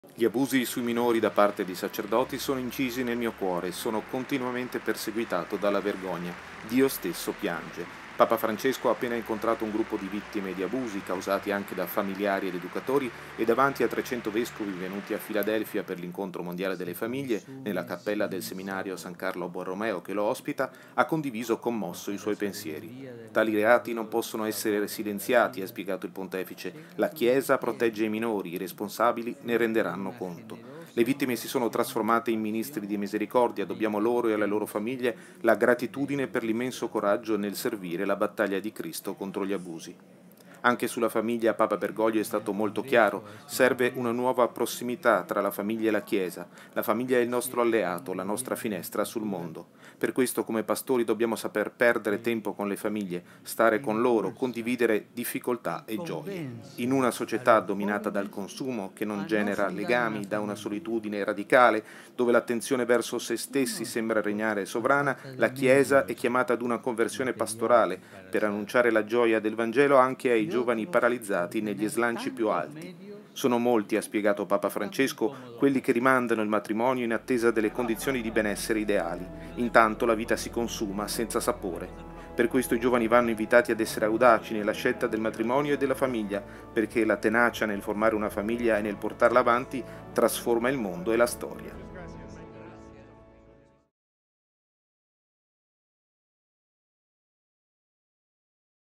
Gli abusi sui minori da parte di sacerdoti sono incisi nel mio cuore e sono continuamente perseguitato dalla vergogna. Dio stesso piange. Papa Francesco ha appena incontrato un gruppo di vittime di abusi causati anche da familiari ed educatori e davanti a 300 vescovi venuti a Filadelfia per l'incontro mondiale delle famiglie, nella cappella del seminario San Carlo Borromeo che lo ospita, ha condiviso commosso i suoi pensieri. Tali reati non possono essere silenziati, ha spiegato il pontefice. La Chiesa protegge i minori, i responsabili ne renderanno conto. Le vittime si sono trasformate in ministri di misericordia, dobbiamo loro e alle loro famiglie la gratitudine per l'immenso coraggio nel servire la battaglia di Cristo contro gli abusi. Anche sulla famiglia Papa Bergoglio è stato molto chiaro, serve una nuova prossimità tra la famiglia e la Chiesa. La famiglia è il nostro alleato, la nostra finestra sul mondo. Per questo come pastori dobbiamo saper perdere tempo con le famiglie, stare con loro, condividere difficoltà e gioie. In una società dominata dal consumo, che non genera legami, da una solitudine radicale, dove l'attenzione verso se stessi sembra regnare sovrana, la Chiesa è chiamata ad una conversione pastorale per annunciare la gioia del Vangelo anche ai giovani paralizzati negli slanci più alti. Sono molti, ha spiegato Papa Francesco, quelli che rimandano il matrimonio in attesa delle condizioni di benessere ideali. Intanto la vita si consuma senza sapore. Per questo i giovani vanno invitati ad essere audaci nella scelta del matrimonio e della famiglia, perché la tenacia nel formare una famiglia e nel portarla avanti trasforma il mondo e la storia.